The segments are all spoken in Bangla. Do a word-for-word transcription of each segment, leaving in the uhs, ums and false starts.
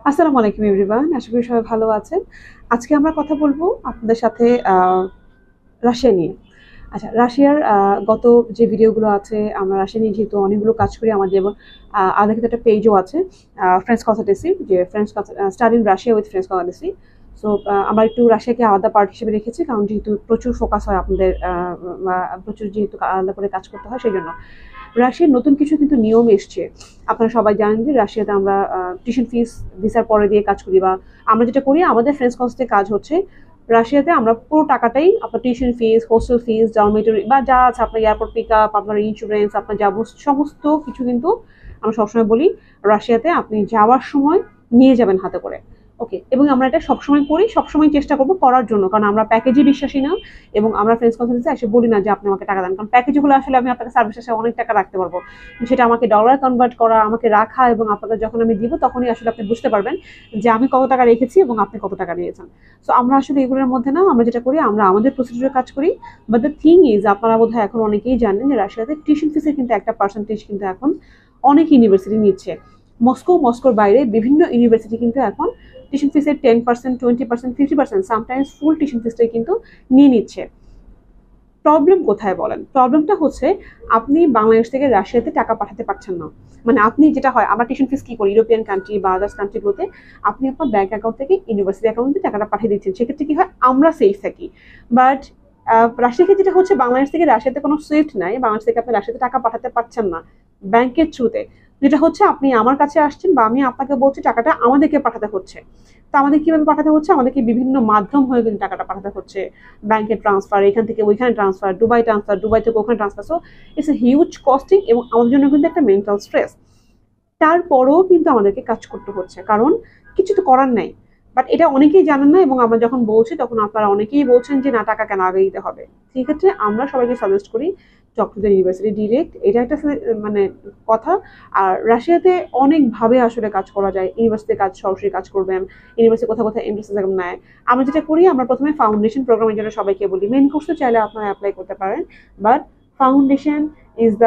আসসালামু আলাইকুম এভরিওয়ান, আশা করি সবাই ভালো আছেন। আজকে আমরা কথা বলবো আপনাদের সাথে আহ, রাশিয়া নিয়ে। আচ্ছা, রাশিয়ার আহ, গত যে ভিডিওগুলো আছে, আমরা রাশিয়া নিয়ে যেহেতু অনেকগুলো কাজ করি, আমাদের এবং আহ, আমাদের কিন্তু একটা পেজও আছে, ফ্রেন্ডস কনসালটেন্সি, যে friends study in Russia with friends consultancy. So আমরা একটু রাশিয়াকে আলাদা পার্ট হিসেবে রেখেছি, কারণ যেহেতু প্রচুর ফোকাস হয় আপনাদের, আহ, বা প্রচুর যেহেতু আলাদা করে কাজ করতে হয়, সেই জন্য রাশিয়ার নতুন কিছু কিন্তু নিয়ম এসছে। আপনারা সবাই জানেন যে রাশিয়াতে আমরা টিউশন ফিস ভিসার পরে দিয়ে কাজ করি, বা আমরা যেটা করি আমাদের ফ্রেন্ডস কনসালটেন্সির কাজ হচ্ছে রাশিয়াতে আমরা পুরো টাকাটাই আপনার tuition fees, hostel fees, dormitory বা যা আছে, আপনার এয়ারপোর্ট পিক আপ, আপনার ইন্স্যুরেন্স, আপনার যা সমস্ত কিছু কিন্তু আমরা সবসময় বলি রাশিয়াতে আপনি যাওয়ার সময় নিয়ে যাবেন হাতে করে। ওকে, এবং আমরা এটা সবসময় করি, সবসময় চেষ্টা করবো করার জন্য, কারণ আমরা প্যাকেজে বিশ্বাসী না। এবং আমরা ফ্রেন্ডস কনসালটেন্সি এসে বলি না যে আপনি আমাকে টাকা দেন, কারণ প্যাকেজ হলে আসলে আমি আপনাকে সার্ভিস এসে অনেক টাকা রাখতে পারবো, সেটা আমাকে ডলার কনভার্ট করা, আমাকে রাখা, এবং আপনাকে যখন আমি দিব তখনই আসলে আপনি বুঝতে পারবেন যে আমি কত টাকা রেখেছি এবং আপনি কত টাকা নিয়েছেন। সো আমরা আসলে এগুলোর মধ্যে না, আমরা যেটা করি আমরা আমাদের প্রসিডিউরে কাজ করি। বাট দ্য থিং ইজ, আপনারা বোধহয় এখন অনেকেই জানেন যে রাশিয়াতে টিউশন ফিসের কিন্তু একটা পার্সেন্টেজ কিন্তু এখন অনেক ইউনিভার্সিটি নিচ্ছে। মস্কো, মস্কোর বাইরে বিভিন্ন ইউনিভার্সিটি কিন্তু এখন টিউশন ফিসের ten percent, twenty percent, fifty percent, sometimes full tuition ফিসটাই কিন্তু নিয়ে নিচ্ছে। প্রবলেম কোথায় বলেন? প্রবলেমটা হচ্ছে আপনি বাংলাদেশ থেকে রাশিয়াতে টাকা পাঠাতে পারছেন না। মানে আপনি যেটা হয়, আমরা টিউশন ফিস কি করি ইউরোপিয়ান কান্ট্রি বা আদার্স কান্ট্রিগুলোতে, আপনি আপনার ব্যাংক অ্যাকাউন্ট থেকে ইউনিভার্সিটি অ্যাকাউন্টে টাকাটা পাঠিয়ে দিচ্ছেন, সেক্ষেত্রে কি হয়, আমরা সেফ থাকি। বাট রাশিয়ার ক্ষেত্রে যেটা হচ্ছে, বাংলাদেশ থেকে রাশিয়াতে কোনো সুইফট নাই, বাংলাদেশ থেকে আপনি রাশিয়াতে টাকা পাঠাতে পারছেন না ব্যাংকের থ্রুতে। যেটা হচ্ছে, আপনি আমার কাছে আসছেন বা আমি আপনাকে বলছি টাকাটা আমাদেরকে পাঠাতে হচ্ছে। তো আমাদের কিভাবে পাঠাতে হচ্ছে, আমাদেরকে বিভিন্ন মাধ্যম হয়ে কিন্তু টাকাটা পাঠাতে হচ্ছে। ব্যাংকের ট্রান্সফার, এখান থেকে ওইখানে ট্রান্সফার, দুবাই ট্রান্সফার, দুবাই থেকে ওখানে transfer. So it's a huge costing, এবং আমাদের জন্য কিন্তু একটা মেন্টাল স্ট্রেস। তারপরেও কিন্তু আমাদেরকে কাজ করতে হচ্ছে, কারণ কিছু তো করার নাই। বাট এটা অনেকেই জানেন না, এবং আমরা যখন বলছি তখন আপনারা অনেকেই বলছেন যে না, টাকা কেন আগে দিতে হবে। সেক্ষেত্রে আমরা সবাইকে সাজেস্ট করি চট্টগ্রাম ইউনিভার্সিটি ডিরেক্ট, এটা একটা মানে কথা। আর রাশিয়াতে অনেকভাবে আসলে কাজ করা যায়, ইউনিভার্সিটিতে কাজ, সরাসরি কাজ করবেন, ইউনিভার্সিটি কোথাও কোথাও এমবিসি এক্সাম নেয়। আমরা যেটা করি, আমরা প্রথমে ফাউন্ডেশন প্রোগ্রামের জন্য সবাইকে বলি, মেন কোর্সে চাইলে আপনারা অ্যাপ্লাই করতে পারেন, but foundation is the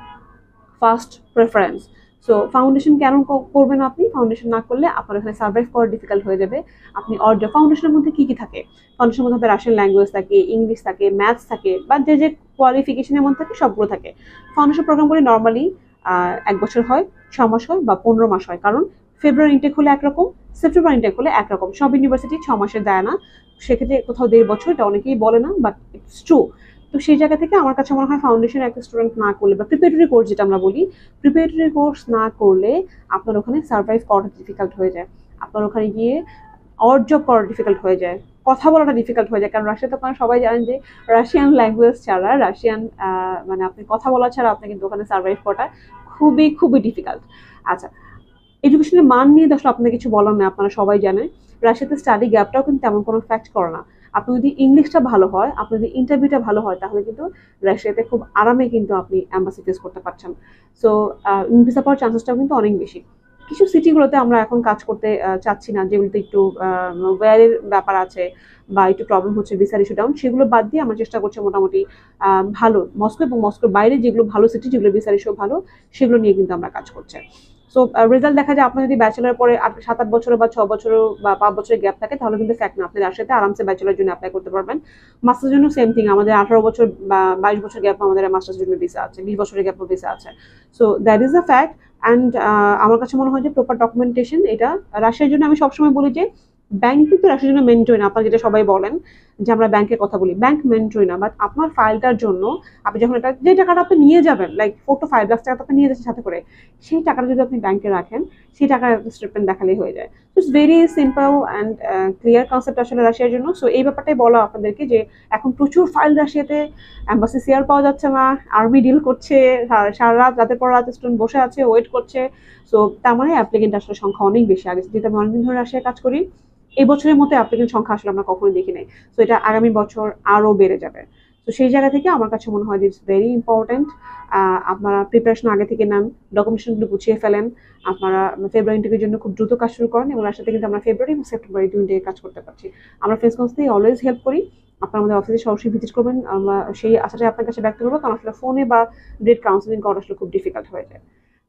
first preference. So foundation কেন করবেন আপনি? ফাউন্ডেশন না করলে আপনার এখানে সার্ভাইভ করা ডিফিকাল্ট হয়ে যাবে। আপনি অর্ডার ফাউন্ডেশনের মধ্যে কি কি থাকে? ফাউন্ডেশনের মধ্যে রাশিয়ান ল্যাঙ্গুয়েজ থাকে, ইংলিশ থাকে, ম্যাথস থাকে, বা যে যে কোয়ালিফিকেশনের মধ্যে থাকে সবগুলো থাকে। ফাউন্ডেশন প্রোগ্রামগুলি নর্মালি এক বছর হয়, ছ মাস হয়, বা পনেরো মাস হয়, কারণ ফেব্রুয়ারি ইনটেক হলে একরকম, সেপ্টেম্বর ইনটেক হলে একরকম। সব ইউনিভার্সিটি ছ মাসের দেয় না, সেক্ষেত্রে কোথাও দেড় বছর, এটা অনেকেই বলে না, বাট ইটস ট্রু। তো সেই জায়গা থেকে আমার কাছে মনে হয় ফাউন্ডেশন একটা স্টুডেন্ট না করলে, বা প্রিপারেটরি কোর্স যেটা আমরা বলি, প্রিপারেটরি কোর্স না করলে আপনার ওখানে সার্ভাইভ করাটা ডিফিকাল্ট হয়ে যায়। আপনার ওখানে গিয়ে অড জব করা ডিফিকাল্ট হয়ে যায়, কথা বলাটা ডিফিকাল্ট হয়ে যায়, কারণ রাশিয়াতে আপনারা সবাই জানেন যে রাশিয়ান ল্যাঙ্গুয়েজ ছাড়া, রাশিয়ান মানে আপনি কথা বলা ছাড়া আপনি কিন্তু ওখানে সার্ভাইভ করাটা খুবই খুবই ডিফিকাল্ট। আচ্ছা, এডুকেশনের মান নিয়ে তো আসলে আপনাদের কিছু বলার নেই, আপনারা সবাই জানেন রাশিয়াতে স্টাডি গ্যাপটাও কিন্তু তেমন কোনো ফ্যাক্ট করে না। আপনি যদি ইংলিশটা ভালো হয়, আপনার যদি ইন্টারভিউটা ভালো হয়, তাহলে কিন্তু রাশিয়াতে খুব আরামে কিন্তু আপনি অ্যাম্বাসি ফেস করতে পারছেন। সো ভিসা পাওয়ার চান্সেসটাও কিন্তু অনেক বেশি। কিছু সিটিগুলোতে আমরা এখন কাজ করতে চাচ্ছি না, যেগুলোতে একটু ওয়ারের ব্যাপার আছে বা একটু প্রবলেম হচ্ছে ভিসার ইস্যু ডাউন, সেগুলো বাদ দিয়ে আমরা চেষ্টা করছি মোটামুটি ভালো মস্কো এবং মস্কোর বাইরে যেগুলো ভালো সিটি, যেগুলো ভিসার ইস্যু ভালো, সেগুলো নিয়ে কিন্তু আমরা কাজ করছি। সো রেজাল্ট দেখা যায়, আপনার যদি ব্যাচেলার পরে সাত আট বছর বা ছ বছর বা পাঁচ বছরের গ্যাপ থাকে, তাহলে কিন্তু ফ্যাক্ট না, আপনি রাশিয়াতে আরামসে ব্যাচেলার জন্য অ্যাপ্লাই করতে পারবেন। মাস্টার্সের জন্য সেম থিং, আমাদের আঠারো বছর বা বাইশ বছর গ্যাপ আমাদের মাস্টার্স জন্য ভিসা আছে, বিশ বছরের গ্যাপ ভিসা আছে। So that is a fact. And আমার কাছে মনে হয় যে প্রপার ডকুমেন্টেশন, এটা রাশিয়ার জন্য আমি সবসময় বলি যে ব্যাংক কিন্তু রাশিয়ার জন্য মেন্টরি না। আপনারা যেটা সবাই বলেন যে আমরা ব্যাংকের কথা বলি, ব্যাংক মেন্টরি না, বাট আপনার ফাইলটার জন্য আপনি যখন এটা, যে টাকাটা আপনি নিয়ে যাবেন, like four two five lakh টাকা আপনি নিয়ে যাচ্ছেন সাথে করে, সেই টাকাটা যদি আপনি ব্যাংকে রাখেন, সেই টাকার স্টেটমেন্ট দেখালেই হয়ে যায়। It's very simple and clear concept আসলে রাশিয়ার জন্য। সো এই ব্যাপারটাই বলা আপনাদেরকে যে এখন প্রচুর ফাইল রাশিয়াতে, অ্যাম্বাসি শেয়ার পাওয়া যাচ্ছে না, আর্মি ডিল করছে, সারা রাত রাতের পর রাত স্টুডেন্ট বসে আছে, ওয়েট করছে। সো তার মানে অ্যাপ্লিকেন্ট আসলে সংখ্যা অনেক বেশি। আগে যেহেতু আমি অনেকদিন ধরে রাশিয়ায় কাজ করি, এই বছরের মতো অ্যাপ্লিকেন্ট সংখ্যা আসলে আমরা কখনোই দেখি নাই। সো এটা আগামী বছর আরও বেড়ে যাবে। তো সেই জায়গা থেকে আমার কাছে মনে হয় যে ইটস ভেরি ইম্পর্টেন্ট আপনারা প্রিপারেশন আগে থেকে নেন, ডকুমেন্টেশনগুলো গুছিয়ে ফেলেন, আপনারা ফেব্রুয়ারি ইন্টারভিউর জন্য খুব দ্রুত কাজ শুরু করেন, এবং তার সাথে কিন্তু আমরা ফেব্রুয়ারি এবং সেপ্টেম্বর দুই ইন্টারভিউ কাজ করতে পারছি। আমরা ফ্রেন্ডস কাউন্সিলে অলওয়েজ হেল্প করি। আপনার আমাদের অফিসে সরাসরি ভিজিট করবেন, আমরা সেই আশাটাই আপনার কাছে ব্যক্ত করবো, কারণ আসলে ফোনে বা ডেট কাউন্সিলিং করা আসলে খুব ডিফিকাল্ট হয়ে যায়।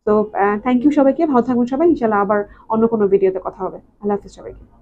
তো থ্যাংক ইউ সবাইকে, ভালো থাকবেন সবাই, ইনশাল্লাহ আবার অন্য কোনো ভিডিওতে কথা হবে। আল্লাহ হাফিজ সবাইকে।